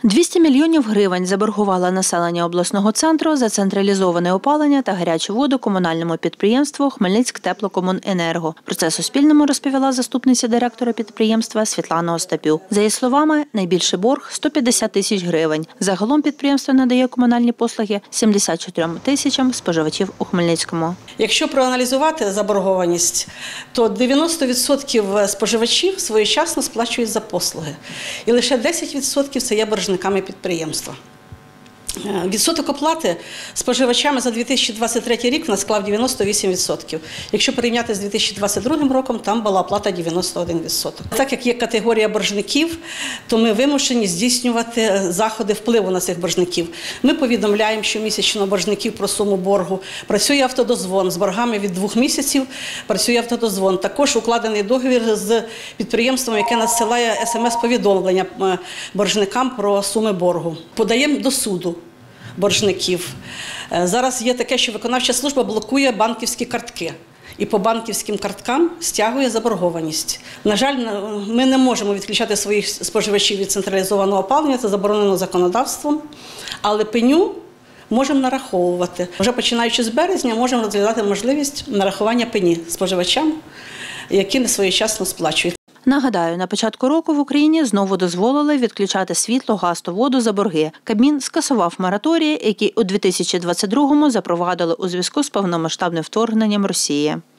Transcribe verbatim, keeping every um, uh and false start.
двісті мільйонів гривень заборгувало населення обласного центру за централізоване опалення та гарячу воду комунальному підприємству «Хмельницьктеплокомуненерго». Про це Суспільному розповіла заступниця директора підприємства Світлана Остапюк. За її словами, найбільший борг – сто п'ятдесят тисяч гривень. Загалом підприємство надає комунальні послуги сімдесят чотирьом тисячам споживачів у Хмельницькому. Якщо проаналізувати заборгованість, то дев'яносто відсотків споживачів своєчасно сплачують за послуги. І лише десять відсотків – це є боржниками підприємства. Відсоток оплати споживачами за дві тисячі двадцять третій рік в нас склав дев'яносто вісім відсотків. Якщо порівняти з дві тисячі двадцять другим роком, там була оплата дев'яносто один відсоток. Так як є категорія боржників, то ми вимушені здійснювати заходи впливу на цих боржників. Ми повідомляємо щомісячно боржників про суму боргу. Працює автодозвон. З боргами від двох місяців працює автодозвон. Також укладений договір з підприємством, яке надсилає ес ем ес-повідомлення боржникам про суми боргу. Подаємо до суду боржників. Зараз є таке, що виконавча служба блокує банківські картки і по банківським карткам стягує заборгованість. На жаль, ми не можемо відключати своїх споживачів від централізованого опалення, це заборонено законодавством, але пеню можемо нараховувати. Вже починаючи з березня можемо розглядати можливість нарахування пені споживачам, які не своєчасно сплачують. Нагадаю, на початку року в Україні знову дозволили відключати світло, газ та воду за борги. Кабмін скасував мораторії, які у дві тисячі двадцять другому запровадили у зв'язку з повномасштабним вторгненням Росії.